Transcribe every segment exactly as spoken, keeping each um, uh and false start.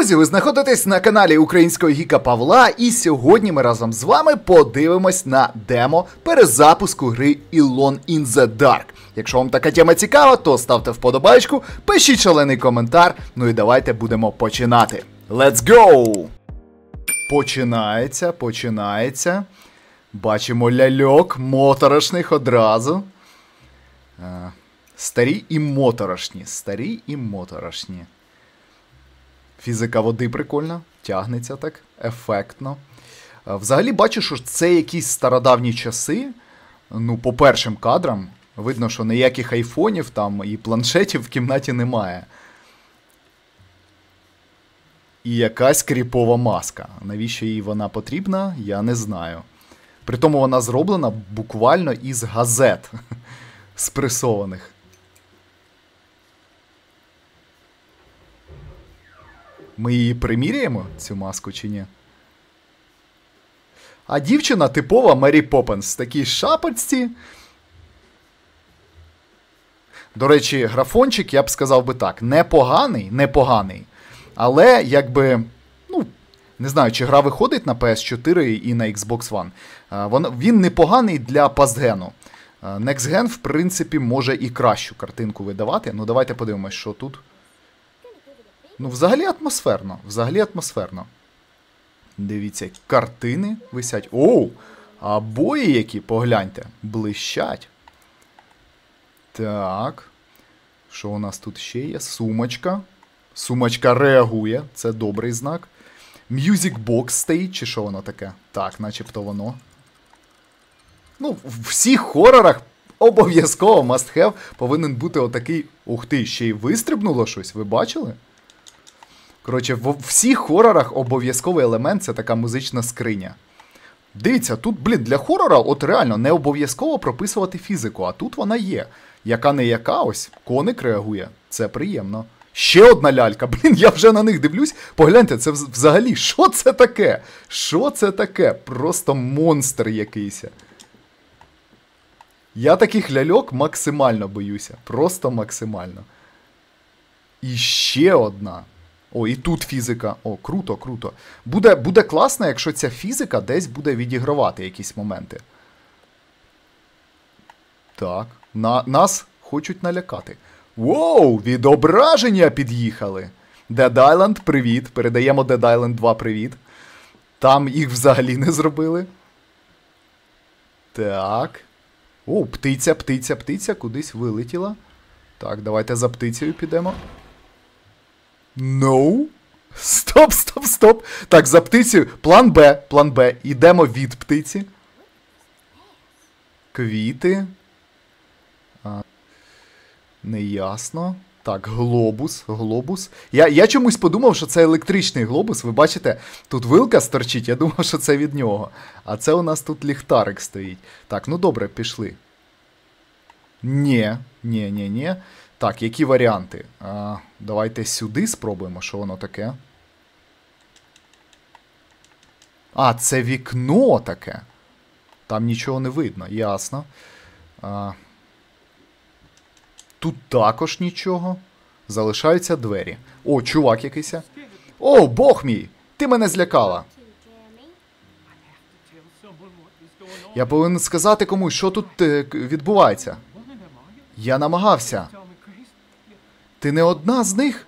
Друзі, ви знаходитесь на каналі Українського Гіка Павла, і сьогодні ми разом з вами подивимось на демо перезапуску гри Alone in the Dark. Якщо вам така тема цікава, то ставте вподобайку, пишіть шалений коментар, ну і давайте будемо починати. Let's go! Починається, починається. Бачимо ляльок, моторошних одразу. А, старі і моторошні, старі і моторошні. Фізика води прикольна, тягнеться так, ефектно. Взагалі бачу, що це якісь стародавні часи. Ну, по першим кадрам видно, що ніяких айфонів там і планшетів в кімнаті немає. І якась кріпова маска. Навіщо їй вона потрібна, я не знаю. Притому вона зроблена буквально із газет спресованих. Ми її приміряємо, цю маску, чи ні? А дівчина типова Мері Поппінс. Такій шапочці. До речі, графончик, я б сказав би так, непоганий, непоганий. Але, якби, ну, не знаю, чи гра виходить на пі ес чотири і на Xbox One. Він непоганий для пастгену. Next Gen, в принципі, може і кращу картинку видавати. Ну, давайте подивимось, що тут. Ну, взагалі атмосферно, взагалі атмосферно. Дивіться, картини висять. Оу! А бої які, погляньте, блищать. Так. Що у нас тут ще є? Сумочка. Сумочка реагує, це добрий знак. Music Box стоїть, чи що воно таке? Так, начебто воно. Ну, в всіх хорорах обов'язково must have повинен бути отакий... Ух ти, ще й вистрибнуло щось, ви бачили? Коротше, в всіх хорорах обов'язковий елемент – це така музична скриня. Дивіться, тут, блін, для хорора от реально не обов'язково прописувати фізику, а тут вона є. Яка не яка, ось, коник реагує. Це приємно. Ще одна лялька, блін, я вже на них дивлюсь. Погляньте, це взагалі, що це таке? Що це таке? Просто монстр якийсь. Я таких ляльок максимально боюся. Просто максимально. І ще одна. О, і тут фізика. О, круто, круто. Буде, буде класно, якщо ця фізика десь буде відігравати якісь моменти. Так, на, нас хочуть налякати. Воу, відображення під'їхали. Dead Island, привіт. Передаємо Dead Island два привіт. Там їх взагалі не зробили. Так. О, птиця, птиця, птиця кудись вилетіла. Так, давайте за птицею підемо. No. Стоп, стоп, стоп. Так, за птицею. План Б, план Б. Йдемо від птиці. Квіти. А, неясно. Так, глобус, глобус. Я, я чомусь подумав, що це електричний глобус. Ви бачите, тут вилка сторчить, я думав, що це від нього. А це у нас тут ліхтарик стоїть. Так, ну добре, пішли. Ні, ні, ні, ні. Так, які варіанти? А, давайте сюди спробуємо, що воно таке. А, це вікно таке. Там нічого не видно, ясно. А, тут також нічого. Залишаються двері. О, чувак якийсь. О, бог мій! Ти мене злякала. Я повинен сказати комусь, що тут е, відбувається. Я намагався. Ти не одна з них?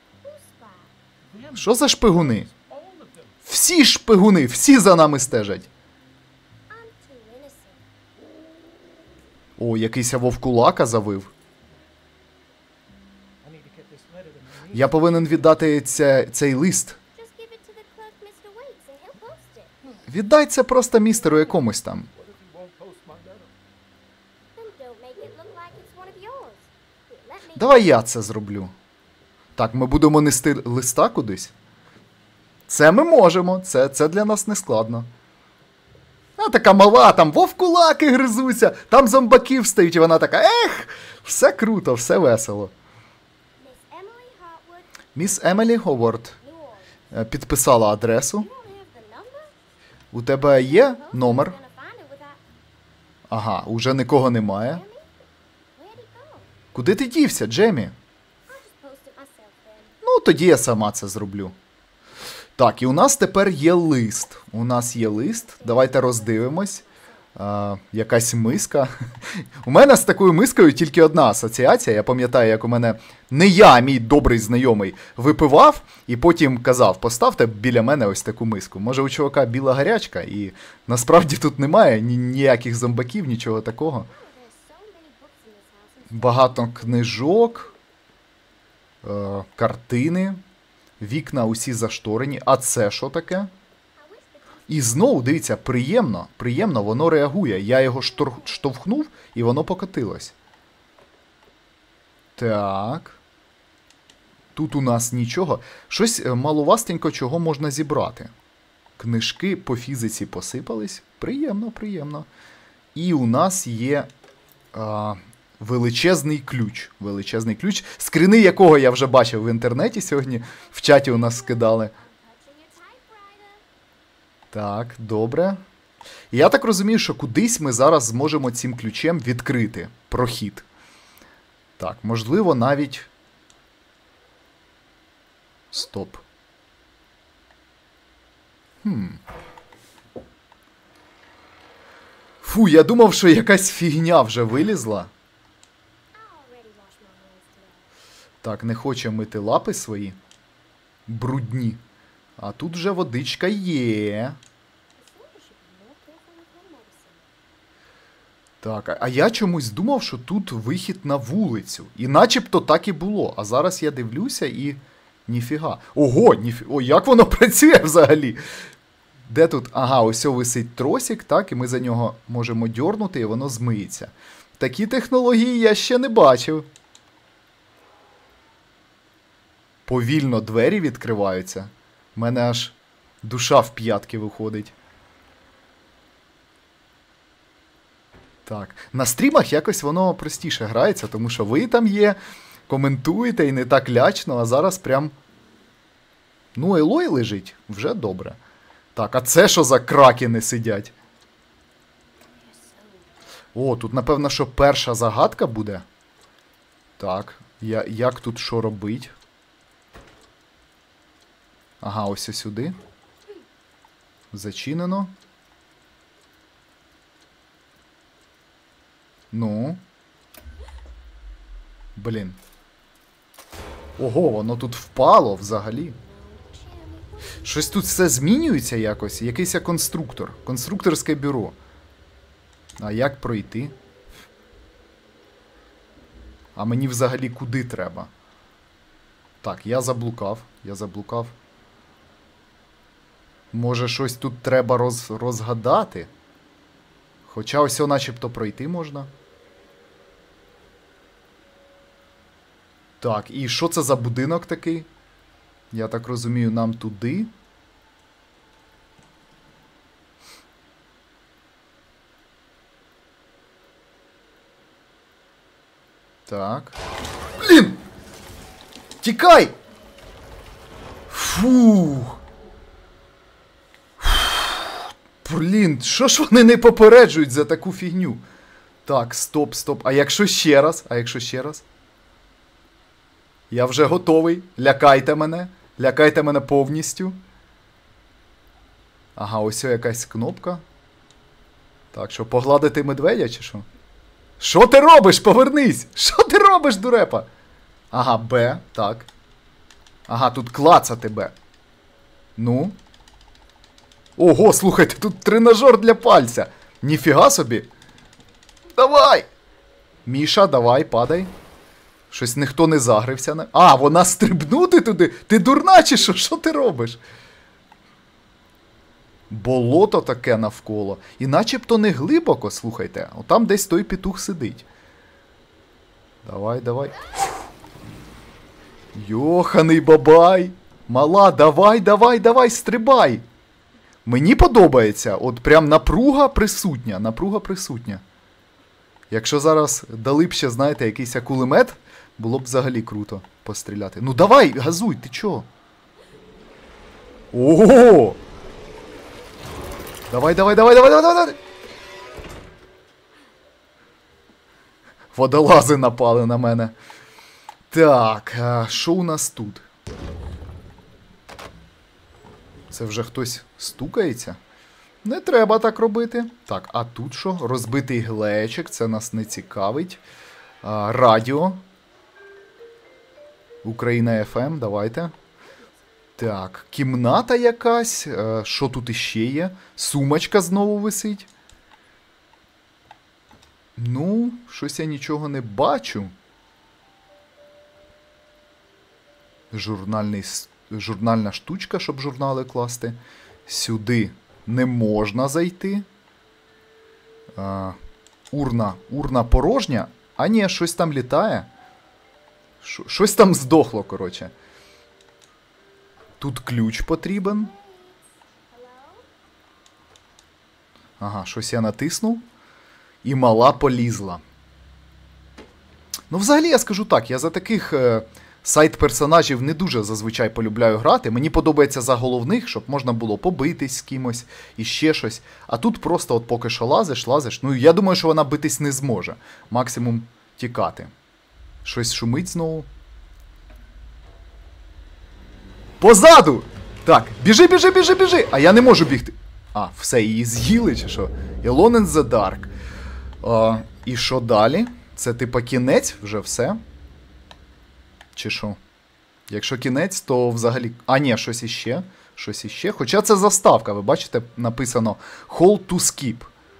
Що за шпигуни? Всі шпигуни, всі за нами стежать. О, якийсь вовкулака завив. Я повинен віддати ця, цей лист. Віддай це просто містеру якомусь там. Давай я це зроблю. Так, ми будемо нести листа кудись? Це ми можемо, це, це для нас не складно. А така мала, там вовкулаки гризуться, там зомбаки встають, і вона така, ех, все круто, все весело. Міс Емілі Говард підписала адресу. У тебе є номер? Ага, уже нікого немає. Куди ти дівся, Джемі? Ну, тоді я сама це зроблю. Так, і у нас тепер є лист. У нас є лист. Давайте роздивимось. А, якась миска. У мене з такою мискою тільки одна асоціація. Я пам'ятаю, як у мене не я, а мій добрий знайомий, випивав і потім казав, поставте біля мене ось таку миску. Може у чувака біла гарячка, і насправді тут немає ні- ніяких зомбаків, нічого такого. Багато книжок, е, картини, вікна усі зашторені. А це що таке? І знову, дивіться, приємно, приємно, воно реагує. Я його штор... штовхнув, і воно покотилось. Так. Тут у нас нічого. Щось маловастенько чого можна зібрати. Книжки по фізиці посипались. Приємно, приємно. І у нас є а, величезний ключ. Величезний ключ, скрини якого я вже бачив в інтернеті сьогодні. В чаті у нас скидали. Так, добре. І я так розумію, що кудись ми зараз зможемо цим ключем відкрити прохід. Так, можливо, навіть... Стоп. Хм. Фу, я думав, що якась фігня вже вилізла. Так, не хоче мити лапи свої. Брудні. А тут вже водичка є. Так, а я чомусь думав, що тут вихід на вулицю. І начебто так і було. А зараз я дивлюся і... Ніфіга. Ого, ніфі... О, як воно працює взагалі? Де тут? Ага, ось висить тросик, так, і ми за нього можемо дьорнути, і воно змиється. Такі технології я ще не бачив. Повільно двері відкриваються. У мене аж душа в п'ятки виходить. Так, на стрімах якось воно простіше грається, тому що ви там є, коментуєте і не так лячно, а зараз прям... Ну, Елой лежить, вже добре. Так, а це що за кракени сидять? О, тут, напевно, що перша загадка буде. Так, я, як тут що робить? Ага, ось ось сюди. Зачинено. Ну. Блін. Ого, воно тут впало взагалі. Щось тут все змінюється якось. Якийсь конструктор. Конструкторське бюро. А як пройти? А мені взагалі куди треба? Так, я заблукав. Я заблукав. Може щось тут треба роз... розгадати? Хоча ось начебто пройти можна. Так, і що це за будинок такий? Я так розумію, нам туди. Так. Блін! Тікай! Фух! Блін, що ж вони не попереджують за таку фігню? Так, стоп, стоп. А якщо ще раз? А якщо ще раз? Я вже готовий. Лякайте мене. Лякайте мене повністю. Ага, ось якась кнопка. Так, що, погладити медведя чи що? Що ти робиш? Повернись! Що ти робиш, дурепа? Ага, Б, так. Ага, тут клацати Б. Ну? Ого, слухайте, тут тренажер для пальця. Ніфіга собі. Давай! Міша, давай, падай. Щось ніхто не загрився. На... А, вона стрибнути туди? Ти дурна чи що? Що ти робиш? Болото таке навколо. І начебто не глибоко, слухайте. Отам десь той петух сидить. Давай, давай. Йоханий бабай. Мала, давай, давай, давай, стрибай. Мені подобається. От прям напруга присутня. Напруга присутня. Якщо зараз дали б ще, знаєте, якийсь кулемет, було б взагалі круто постріляти. Ну давай, газуй, ти чо? Ого! Давай, давай, давай, давай, давай, давай! Водолази напали на мене. Так, а що у нас тут? Це вже хтось стукається? Не треба так робити. Так, а тут що? Розбитий глечик, це нас не цікавить. А, радіо. Україна еф ем, давайте. Так, кімната якась. А, що тут іще є? Сумочка знову висить. Ну, щось я нічого не бачу. Журнальний, журнальна штучка, щоб журнали класти. Сюди не можна зайти. А, урна, урна порожня. А ні, щось там літає. Ш- щось там здохло, коротше. Тут ключ потрібен. Ага, щось я натиснув. І мала полізла. Ну, взагалі, я скажу так, я за таких е, сайт-персонажів не дуже зазвичай полюбляю грати. Мені подобається за головних, щоб можна було побитись з кимось і ще щось. А тут просто от поки що лазиш, лазиш. Ну, я думаю, що вона битись не зможе. Максимум тікати. Щось шумить знову. Позаду! Так, біжи, біжи, біжи, біжи! А я не можу бігти. А, все, її з'їли, чи що? Alone in the Dark. А, і що далі? Це типа кінець, вже все? Чи що? Якщо кінець, то взагалі... А, ні, щось іще. Щось іще. Хоча це заставка, ви бачите, написано Hold to skip.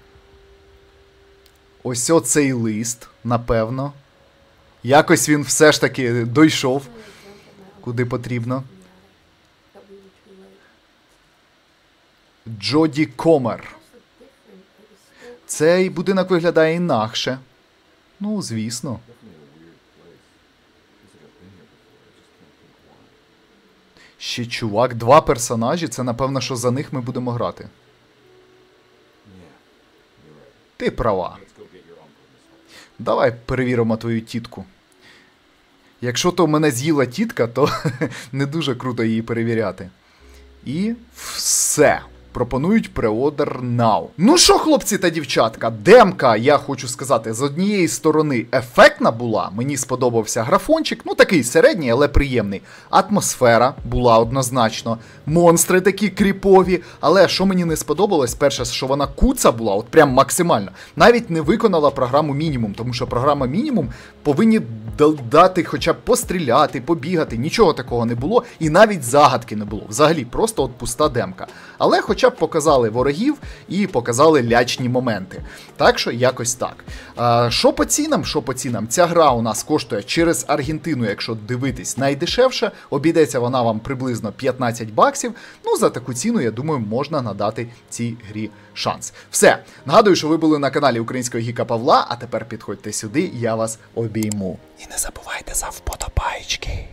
Ось оцей лист, напевно. Якось він все ж таки дійшов, куди потрібно. Джоді Комер. Цей будинок виглядає інакше. Ну, звісно. Ще чувак, два персонажі, це напевно, що за них ми будемо грати. Ти права. Давай перевіримо твою тітку. Якщо то мене з'їла тітка, то не дуже круто її перевіряти. І все. Пропонують преордер now. Ну що, хлопці та дівчатка, демка, я хочу сказати, з однієї сторони ефектна була, мені сподобався графончик, ну такий середній, але приємний. Атмосфера була однозначно, монстри такі кріпові, але що мені не сподобалось, перше, що вона куца була, от прям максимально, навіть не виконала програму мінімум, тому що програма мінімум повинні дати хоча б постріляти, побігати, нічого такого не було, і навіть загадки не було, взагалі, просто от пуста демка. Але хоч Хоча б показали ворогів і показали лячні моменти. Так що якось так. А, що по цінам? Що по цінам? Ця гра у нас коштує через Аргентину, якщо дивитись, найдешевше. Обійдеться вона вам приблизно п'ятнадцять баксів. Ну, за таку ціну, я думаю, можна надати цій грі шанс. Все. Нагадую, що ви були на каналі Українського Гіка Павла, а тепер підходьте сюди, я вас обійму. І не забувайте за вподобайки.